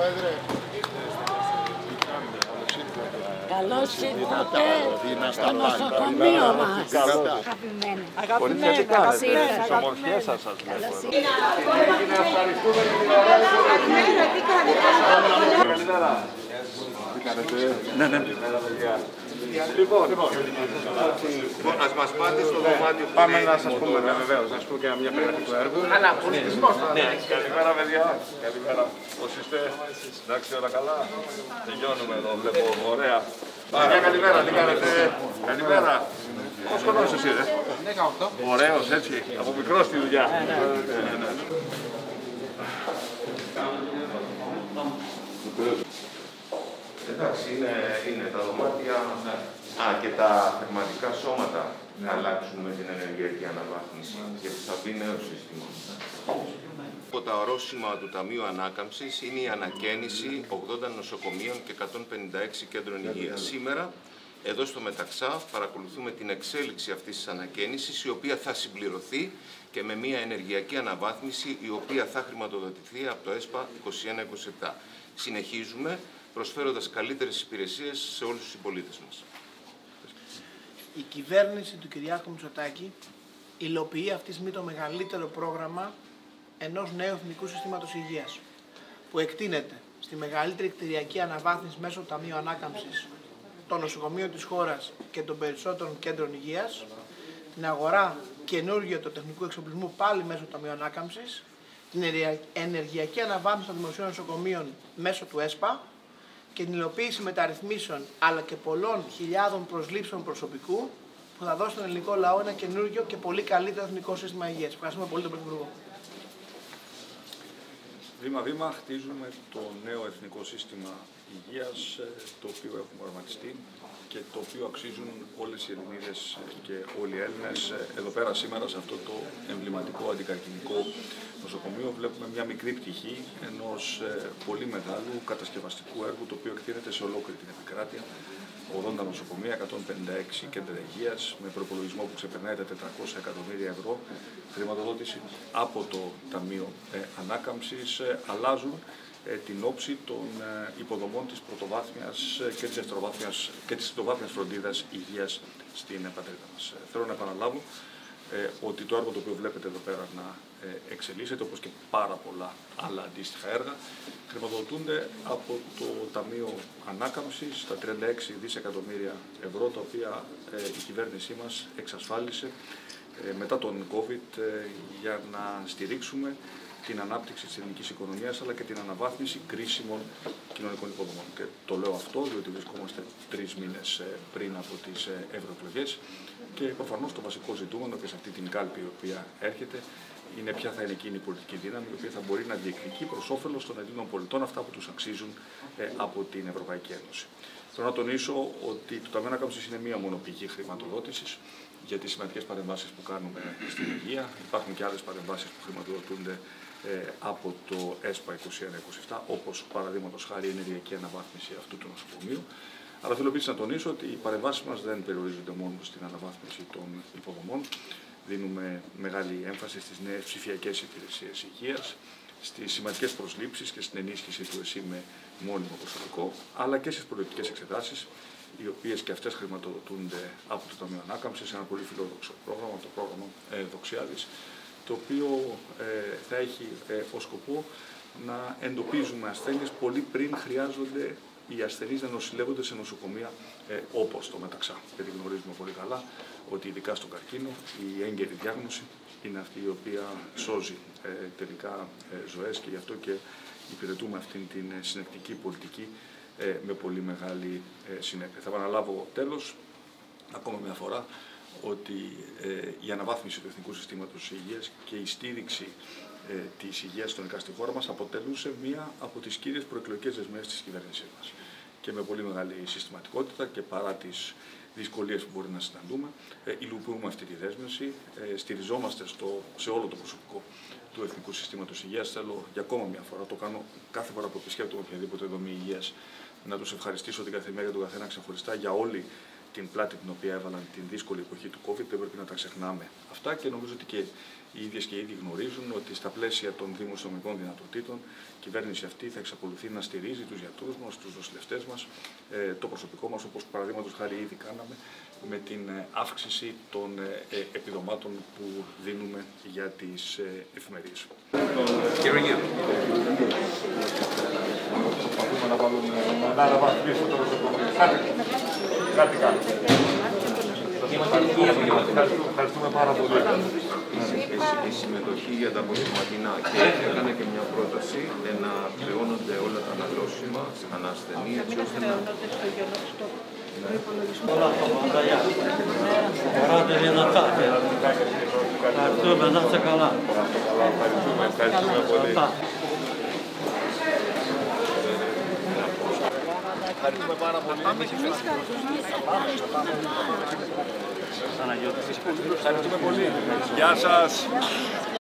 Καλώς ήρθατε στο νοσοκομείο μας. Αγαπημένοι, καλώς ήρθατε. Τις ομορφιές σας βλέπω. Καλημέρα, τι κάνετε. Ναι. Λοιπόν, ας μας πάτε στο δωμάτιο. Πάμε να σας πούμε, βεβαίως, να σας πούμε και μια περιγραφή του έργου. Αλλά πολιτισμός. Καλημέρα, παιδιά. Καλημέρα. Πώς είστε? Εντάξει, όλα καλά. Τελειώνουμε εδώ, βλέπω. Ωραία. Παιδιά, καλημέρα. Τι κάνετε? Καλημέρα. Πώς χρονός εσύ, 18. Ωραίος, έτσι. Από μικρός τη δουλειά. Εντάξει, είναι τα δωμάτια και τα θερματικά σώματα να αλλάξουν με την ενεργειακή αναβάθμιση γιατί θα μπει νέο σύστημα. Από τα ορόσημα του Ταμείου Ανάκαμψης είναι η ανακαίνιση 80 νοσοκομείων και 156 κέντρων υγείας. Σήμερα, εδώ στο Μεταξά, παρακολουθούμε την εξέλιξη αυτής της ανακαίνισης, η οποία θα συμπληρωθεί και με μια ενεργειακή αναβάθμιση, η οποία θα χρηματοδοτηθεί από το ΕΣΠΑ 21-27. Συνεχίζουμε προσφέροντας καλύτερες υπηρεσίες σε όλους τους συμπολίτες μας. Η κυβέρνηση του Κυριάκου Μητσοτάκη υλοποιεί αυτή τη στιγμή το μεγαλύτερο πρόγραμμα ενός νέου εθνικού συστήματος υγείας, που εκτείνεται στη μεγαλύτερη κτηριακή αναβάθμιση μέσω του Ταμείου Ανάκαμψης των νοσοκομείων της χώρας και των περισσότερων κέντρων υγείας, την αγορά καινούργιο του τεχνικού εξοπλισμού πάλι μέσω του Ταμείου Ανάκαμψης, την ενεργειακή αναβάθμιση των δημοσίων νοσοκομείων μέσω του ΕΣΠΑ και την υλοποίηση μεταρρυθμίσεων αλλά και πολλών χιλιάδων προσλήψεων προσωπικού που θα δώσει στον ελληνικό λαό ένα καινούργιο και πολύ καλύτερο εθνικό σύστημα υγείας. Ευχαριστούμε πολύ τον Πρωθυπουργό. Βήμα-βήμα χτίζουμε το νέο εθνικό σύστημα υγείας, το οποίο έχουμε οραματιστεί και το οποίο αξίζουν όλες οι Ελληνίδες και όλοι οι Έλληνες. Εδώ πέρα σήμερα σε αυτό το εμβληματικό αντικαρκινικό νοσοκομείο βλέπουμε μια μικρή πτυχή ενός πολύ μεγάλου κατασκευαστικού έργου, το οποίο εκτείνεται σε ολόκληρη την επικράτεια. 80 νοσοκομεία, 156 κέντρα υγείας με προπολογισμό που ξεπερνάει τα 400 εκατομμύρια ευρώ, χρηματοδότηση από το Ταμείο Ανάκαμψης, αλλάζουν την όψη των υποδομών της πρωτοβάθμιας και της τριτοβάθμιας φροντίδας υγείας στην πατρίδα μας. Θέλω να επαναλάβω ότι το έργο το οποίο βλέπετε εδώ πέρα να εξελίσσεται, όπως και πάρα πολλά άλλα αντίστοιχα έργα, χρηματοδοτούνται από το Ταμείο Ανάκαμψης, τα 36 δισεκατομμύρια ευρώ, τα οποία η κυβέρνησή μας εξασφάλισε μετά τον COVID για να στηρίξουμε την ανάπτυξη της ελληνικής οικονομίας αλλά και την αναβάθμιση κρίσιμων κοινωνικών υποδομών. Και το λέω αυτό διότι βρισκόμαστε 3 μήνες πριν από τις ευρωεκλογές και προφανώς το βασικό ζητούμενο και σε αυτή την κάλπη η οποία έρχεται είναι ποια θα είναι εκείνη η πολιτική δύναμη η οποία θα μπορεί να διεκδικεί προς όφελος των Ελλήνων πολιτών αυτά που τους αξίζουν από την Ευρωπαϊκή Ένωση. Θέλω να τονίσω ότι το Ταμείο Ανάκαμψης είναι μία μόνο πηγή χρηματοδότησης για τις σημαντικές παρεμβάσεις που κάνουμε στην υγεία. Υπάρχουν και άλλες παρεμβάσεις που χρηματοδοτούνται από το ΕΣΠΑ 21-27, όπως παραδείγματος χάρη η ενεργειακή αναβάθμιση αυτού του νοσοκομείου. Αλλά θέλω επίσης να τονίσω ότι οι παρεμβάσεις μας δεν περιορίζονται μόνο στην αναβάθμιση των υποδομών. Δίνουμε μεγάλη έμφαση στις νέες ψηφιακές υπηρεσίες υγείας, στις σημαντικές προσλήψεις και στην ενίσχυση του ΕΣΥ με μόνιμο προσωπικό, αλλά και στις προληπτικές εξετάσεις, οι οποίες και αυτές χρηματοδοτούνται από το Ταμείο Ανάκαμψης σε ένα πολύ φιλόδοξο πρόγραμμα, το πρόγραμμα Δοξιάδης, το οποίο θα έχει ως σκοπό να εντοπίζουμε ασθένειες πολύ πριν χρειάζονται οι ασθενείς να νοσηλεύονται σε νοσοκομεία όπως το Μεταξά. Γιατί γνωρίζουμε πολύ καλά ότι ειδικά στον καρκίνο η έγκαιρη διάγνωση είναι αυτή η οποία σώζει τελικά ζωές και γι' αυτό και υπηρετούμε αυτήν την συνεκτική πολιτική με πολύ μεγάλη συνέπεια. Θα επαναλάβω τέλος ακόμα μια φορά ότι η αναβάθμιση του Εθνικού Συστήματος Υγείας και η στήριξη της υγείας στον στη χώρα μας αποτελούσε μία από τις κύριες προεκλογικές δεσμεύσεις της κυβέρνησής μας. Και με πολύ μεγάλη συστηματικότητα και παρά τις δυσκολίες που μπορεί να συναντούμε, υλοποιούμε αυτή τη δέσμευση, στηριζόμαστε σε όλο το προσωπικό του Εθνικού Συστήματος Υγείας. Θέλω για ακόμα μια φορά, το κάνω κάθε φορά που επισκέπτομαι οποιαδήποτε δομή υγείας, να τους ευχαριστήσω την καθημερινή του καθένα ξεχωριστά για όλη την πλάτη την οποία έβαλαν την δύσκολη εποχή του COVID, δεν πρέπει να τα ξεχνάμε αυτά και νομίζω ότι και οι ίδιες και οι ίδιοι γνωρίζουν ότι στα πλαίσια των δημοσιονομικών δυνατοτήτων η κυβέρνηση αυτή θα εξακολουθεί να στηρίζει τους γιατρούς μας, τους νοσηλευτές μας, το προσωπικό μας, όπως παραδείγματος χάρη ήδη κάναμε με την αύξηση των επιδομάτων που δίνουμε για τις εφημερίες. Προσπαθούμε να βάλουμε να αναβαθμίσουμε το νοσοκομείο. Κάτι κάνουμε. Ευχαριστούμε πάρα πολύ. Η συμμετοχή για τα απογευματινά και έκανε και μια πρόταση να πληρώνονται όλα τα αναλώσιμα ανασθενή έτσι ώστε να... Όλα τα μανταλιά. Χαράτε δυνατά. Ευχαριστούμε, να είστε καλά. Ευχαριστούμε πολύ. Ευχαριστούμε πάρα πολύ. Ευχαριστούμε πολύ. Γεια σας!